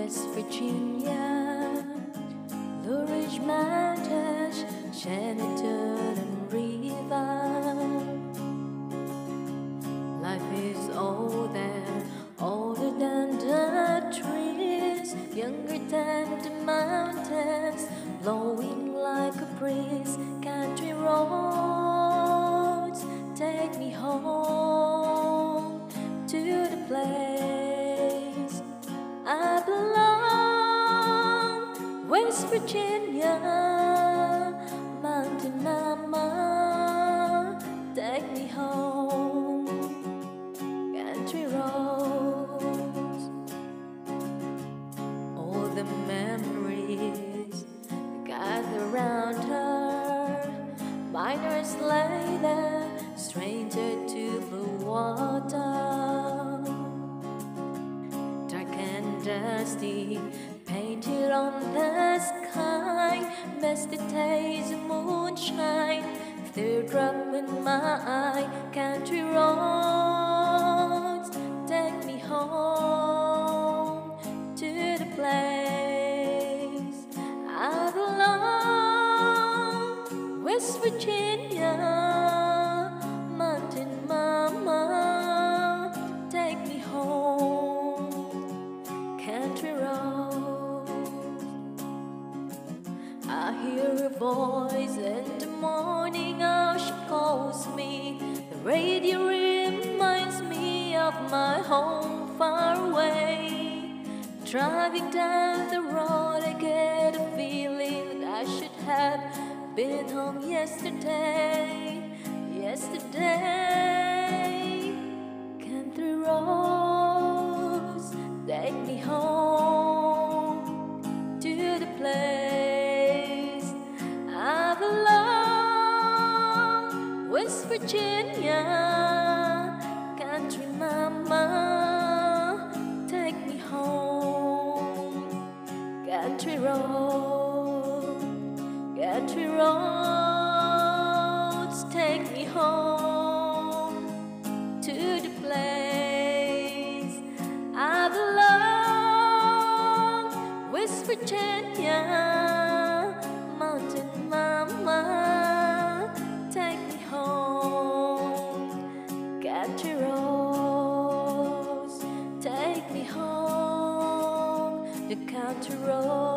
West Virginia, Blue Ridge Mountains, Shenandoah River. Life is older than the trees, younger than the mountains, blowing like a breeze. Country roads take me home to the place I belong. West Virginia, Mountain Mama, take me home. Country roads, all the memories gather round her. Miners later, stranger to blue water. Dark and dusty, painted on the sky, misty taste of moonshine, teardrop in my eye. Country roads take me home to the place I belong. West Virginia, Mountain Mama, take me home. Country roads, I hear her voice in the morning. How she calls me. The radio reminds me of my home far away. Driving down the road, I get a feeling that I should have been home yesterday. Country roads take me home to the place I belong. West Virginia, country mama, take me home. Country roads take me home to the place I belong. West Virginia, Mountain Mama, take me home. Country roads take me home. The country roads